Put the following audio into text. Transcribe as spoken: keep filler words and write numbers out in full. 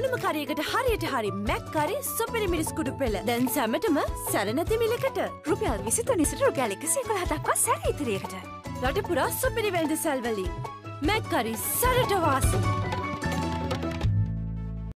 ඕනම කරයකට හරියට හරි මැක් කරි සුපිරි මිරිස් කුඩු පෙළ. දැන් සැමටම සැර නැති මිලකට. රුපියල් විසිතුන සිට රුපියල් එකසිය එකොළහ දක්වා සැර ඉදිරියකට. රට පුරා සුපිරි වෙළඳ සැල්වලින් මැක් කරි සැරට වාසි.